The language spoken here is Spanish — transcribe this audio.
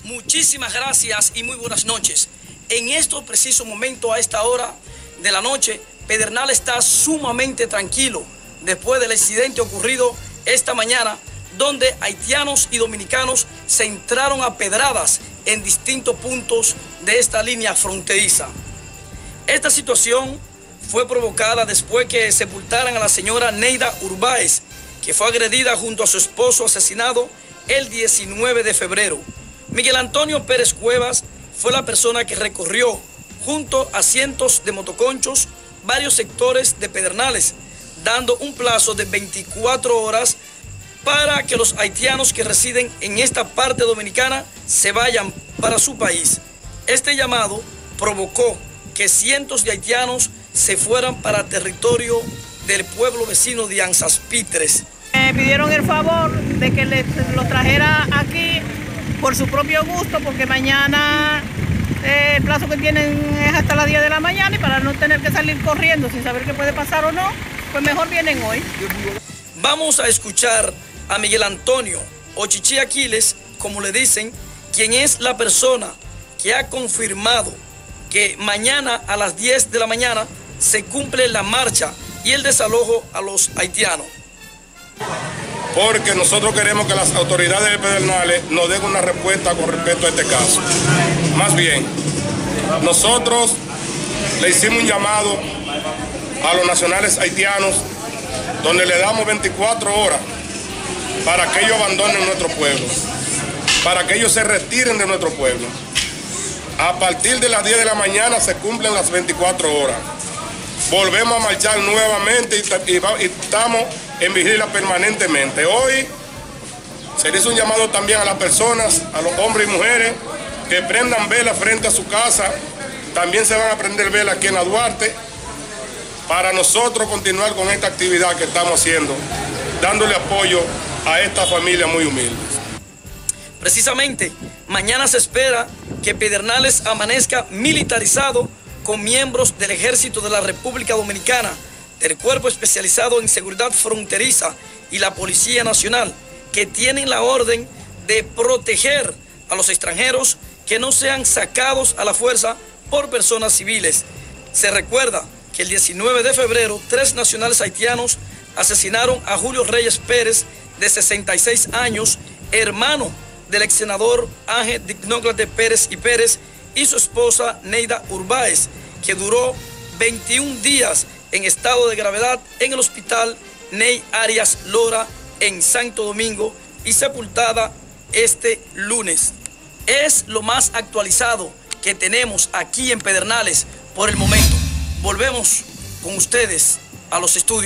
Muchísimas gracias y muy buenas noches. En estos precisos momentos, a esta hora de la noche, Pedernales está sumamente tranquilo después del incidente ocurrido esta mañana, donde haitianos y dominicanos se entraron a pedradas en distintos puntos de esta línea fronteriza. Esta situación fue provocada después que sepultaran a la señora Neida Urbáez, que fue agredida junto a su esposo asesinado el 19 de febrero. Miguel Antonio Pérez Cuevas fue la persona que recorrió, junto a cientos de motoconchos, varios sectores de Pedernales, dando un plazo de 24 horas para que los haitianos que residen en esta parte dominicana se vayan para su país. Este llamado provocó que cientos de haitianos se fueran para territorio del pueblo vecino de Anzaspitres. Me pidieron el favor de que lo trajera aquí por su propio gusto, porque mañana el plazo que tienen es hasta las 10 de la mañana, y para no tener que salir corriendo sin saber qué puede pasar o no, pues mejor vienen hoy. Vamos a escuchar a Miguel Antonio, o Chichi Aquiles, como le dicen, quien es la persona que ha confirmado que mañana a las 10 de la mañana se cumple la marcha y el desalojo a los haitianos. Porque nosotros queremos que las autoridades de Pedernales nos den una respuesta con respecto a este caso. Más bien, nosotros le hicimos un llamado a los nacionales haitianos, donde le damos 24 horas para que ellos abandonen nuestro pueblo, para que ellos se retiren de nuestro pueblo. A partir de las 10 de la mañana se cumplen las 24 horas. Volvemos a marchar nuevamente y estamos en vigilia permanentemente. Hoy se le hizo un llamado también a las personas, a los hombres y mujeres, que prendan vela frente a su casa. También se van a prender vela aquí en la Duarte, para nosotros continuar con esta actividad que estamos haciendo, dándole apoyo a esta familia muy humilde. Precisamente, mañana se espera que Pedernales amanezca militarizado con miembros del Ejército de la República Dominicana, del Cuerpo Especializado en Seguridad Fronteriza y la Policía Nacional, que tienen la orden de proteger a los extranjeros que no sean sacados a la fuerza por personas civiles. Se recuerda que el 19 de febrero, 3 nacionales haitianos asesinaron a Julio Reyes Pérez, de 66 años, hermano del ex senador Ángel Dignóclate Pérez y Pérez, y su esposa Neida Urbáez, que duró 21 días en estado de gravedad en el hospital Ney Arias Lora en Santo Domingo y sepultada este lunes. Es lo más actualizado que tenemos aquí en Pedernales por el momento. Volvemos con ustedes a los estudios.